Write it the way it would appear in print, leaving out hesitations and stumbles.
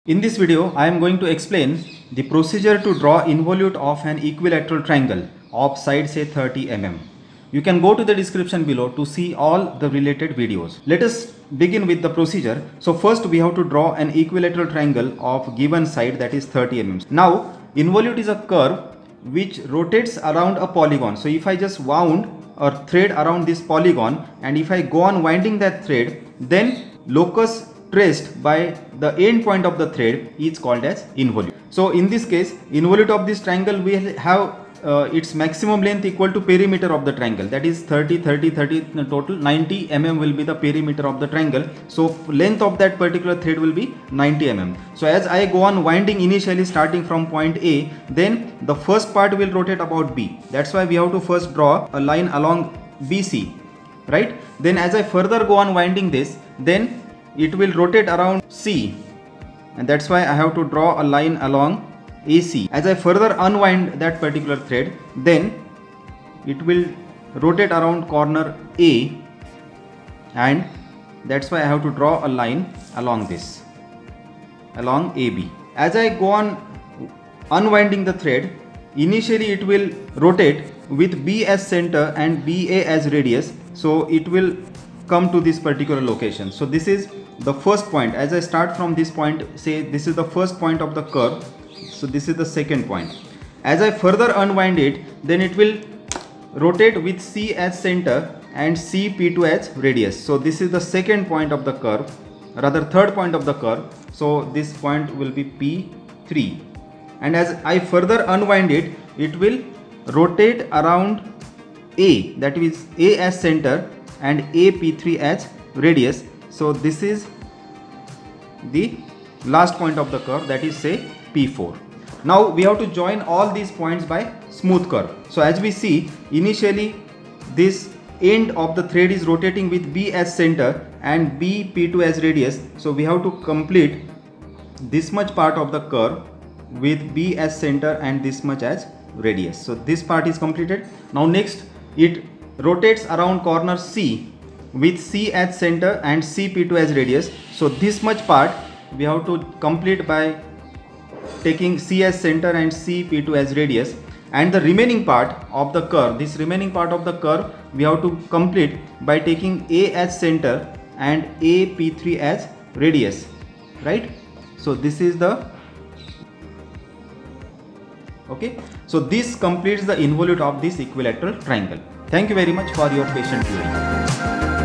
In this video, I am going to explain the procedure to draw involute of an equilateral triangle of side say 30 mm. You can go to the description below to see all the related videos. Let us begin with the procedure. So first we have to draw an equilateral triangle of given side, that is 30 mm. Now involute is a curve which rotates around a polygon. So if I just wound or thread around this polygon and if I go on winding that thread, then locus traced by the end point of the thread is called as involute. So in this case, involute of this triangle will have its maximum length equal to perimeter of the triangle, that is 30 total 90 mm will be the perimeter of the triangle. So length of that particular thread will be 90 mm. So as I go on winding initially starting from point A, then the first part will rotate about B. That's why we have to first draw a line along BC, right? Then as I further go on winding this, then it will rotate around C, and that's why I have to draw a line along AC. As I further unwind that particular thread, then it will rotate around corner A, and that's why I have to draw a line along this, along AB. As I go on unwinding the thread, initially it will rotate with B as center and BA as radius, so it will come to this particular location. So this is the first point. As I start from this point, say this is the first point of the curve, so this is the second point. As I further unwind it, then it will rotate with C as center and CP2 as radius. So this is the second point of the curve, rather third point of the curve. So this point will be P3, and as I further unwind it, it will rotate around A, that is A as center and AP3 as radius. So this is the last point of the curve, that is say P4. Now we have to join all these points by smooth curve. So as we see, initially this end of the thread is rotating with B as center and BP2 as radius. So we have to complete this much part of the curve with B as center and this much as radius. So this part is completed. Now next, it rotates around corner C with C as center and CP2 as radius. So this much part we have to complete by taking C as center and CP2 as radius, and the remaining part of the curve, this remaining part of the curve we have to complete by taking A as center and AP3 as radius, right? So this is the okay. So this completes the involute of this equilateral triangle. Thank you very much for your patient viewing.